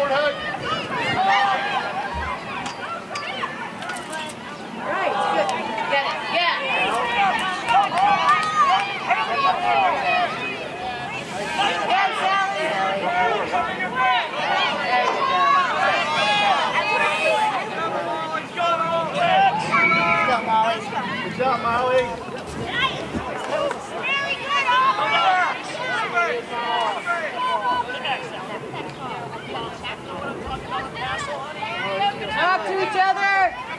Forward hug. Right, good. Get it. Yeah. Yes, Sally. Go, Molly. Good job, Molly. Very good, Oliver. Talk to each other.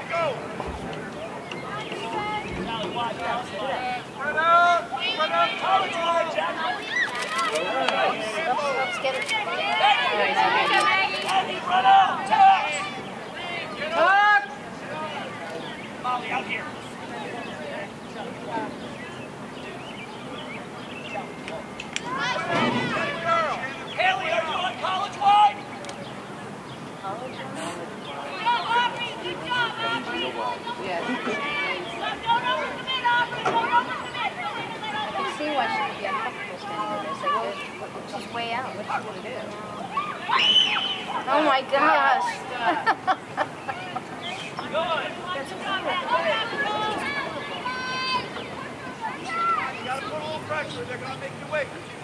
Spread out. Spread out. College line, Jack. Let's get it. Run out. Talk. Molly, out here. Haley, are you on college wide? Good job, Aubrey. Yes. Don't overcommit, Aubrey. Don't overcommit. You see why she would be uncomfortable standing over there. It's like, she's way out. What's she going to do? Oh my gosh. Good. You gotta put a little pressure. They're gonna make you wait.